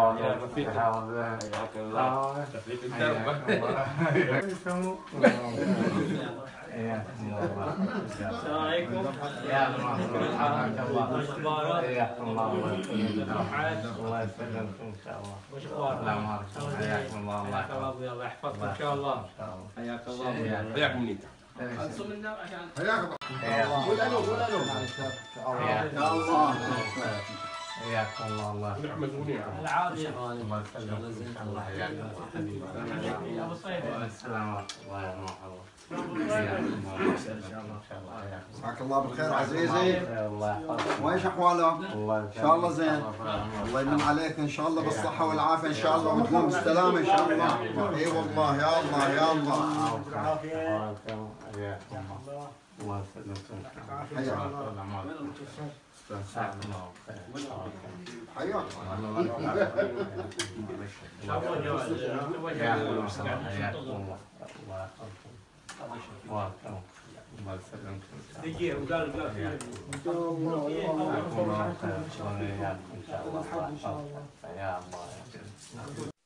حياك الله. تخليك الدرب. السلام عليكم. يا الله حياكم الله الله يسلمكم ان شاء الله. وش اخباركم؟ حياكم الله حياك الله ابوي، الله يحفظك ان شاء الله. حياك الله. حياكم مني. خلصوا منا عشان حياك الله. قول الو قول الو. حياك الله. حياكم الله الله نعمل ونعم. العافيه. الله يسلمكم ان شاء الله. حياكم الله حبيبي. يا ابو صيد. السلام ورحمه الله وبركاته. حياكم الله ان شاء الله. مساك الله بالخير عزيزي. الله يحفظك. وايش احوالك؟ الله ان شاء الله زين. الله يمن عليك ان شاء الله بالصحه والعافيه ان شاء الله وتقوم بالسلامه ان شاء الله. اي والله يا الله يا الله. الله يسلمكم. حياك حياك دقيقه وقال يا الله